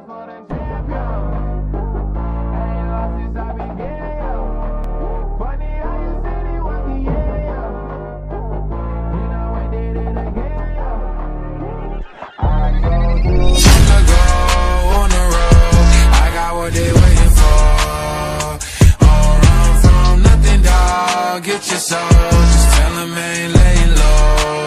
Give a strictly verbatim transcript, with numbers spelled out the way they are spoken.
for the champion. Ain't lost since I began, yo. Funny how you said it was the end, yo. You know we did it again, yo. I go to go on the road. I got what they waiting for. On run from nothing, dog. Get your soul. Just tell them ain't laying low.